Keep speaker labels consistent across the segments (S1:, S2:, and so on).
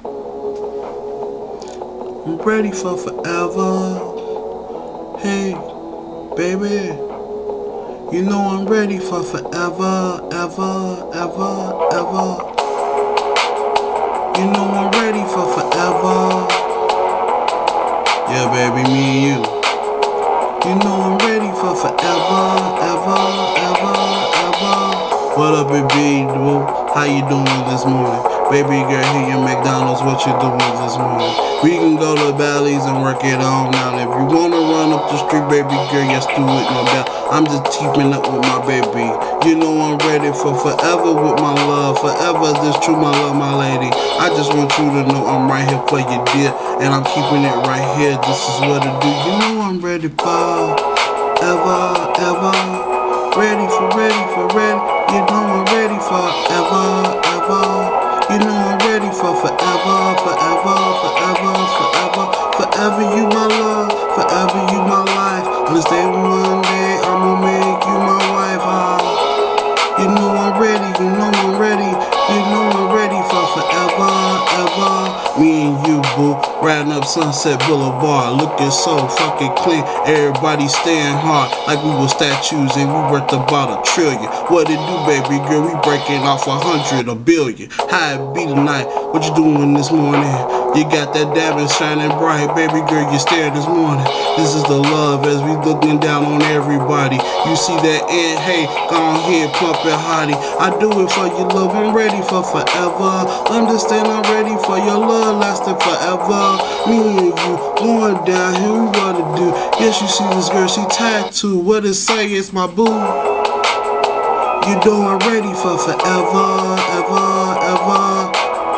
S1: I'm ready for forever. Hey, baby, you know I'm ready for forever, ever, ever, ever. You know I'm ready for forever. Yeah, baby, me and you. You know I'm ready for forever, ever, ever, ever. What up, baby? How you doing this morning? Baby girl, here your McDonald's, what you doing this morning? We can go to Bally's and work it on now. If you wanna run up the street, baby girl, yes, do it, no doubt. I'm just keeping up with my baby. You know I'm ready for forever with my love. Forever this true, my love, my lady. I just want you to know I'm right here for you, dear. And I'm keeping it right here, this is what I do. You know I'm ready for ever, ever. Ready. You know I'm ready for ever, ever. You know I'm ready for forever, forever, forever, forever. Forever you my love, forever you my life. Understand one day I'ma make you my wife, You know I'm ready, you know I'm ready. You know I'm ready for forever, ever. Me and you, boo, riding up Sunset Boulevard, looking so fucking clean. Everybody staying hard like we were statues and we worth about $1 trillion. What it do, baby girl? We breaking off 100, 1 billion. How it be tonight? What you doing this morning? You got that diamond shining bright, baby girl, you staring this morning. This is the love as we looking down on everybody. You see that and hey, go ahead, pump it hottie. I do it for your love, I'm ready for forever. Understand I'm ready for your love, lasting forever. Me and you going down here, we what to do. Yes, you see this girl, she tattooed. What it say, it's my boo. You know I'm ready for forever, ever, ever.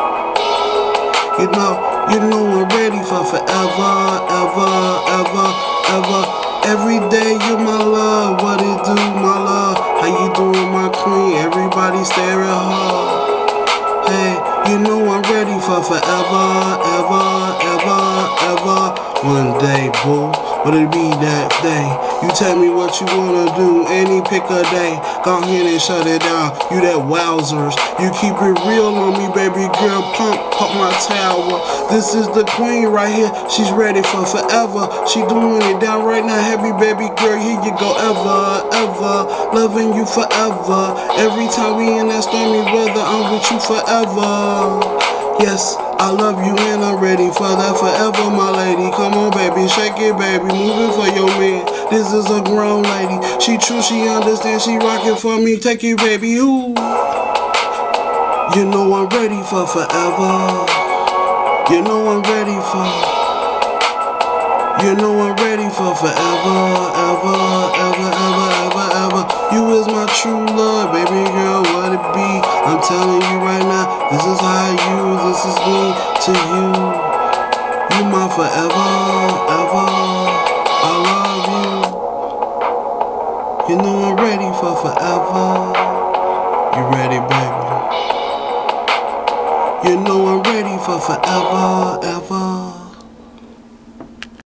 S1: You know I'm ready for forever, ever, ever, ever. Every day you my love, what it do, my love? How you doing, my queen? Everybody staring hard. Hey, you know I'm ready for forever, ever, ever, ever. One day, boo, but it be that day. You tell me what you wanna do, any pick a day. Go ahead and shut it down, you that wowzers. You keep it real on me, baby girl, pump my tower. This is the queen right here, she's ready for forever. She doing it down right now, happy baby girl, here you go, ever, ever. Loving you forever. Every time we in that stormy weather, I'm with you forever. Yes, I love you and I'm ready for that forever, my lady. Come on, baby, shake it, baby, moving for your man. This is a grown lady. She true, she understands, she rocking for me. Take it, baby, ooh. You know I'm ready for forever. You know I'm ready for. You know I'm ready for forever, ever, ever, ever, ever, ever. You is my true love, baby girl, what it be? I'm telling you right now, this is how this is me to you. You my forever, ever. I love you. You know I'm ready for forever. You ready, baby? You know I'm ready for forever, ever.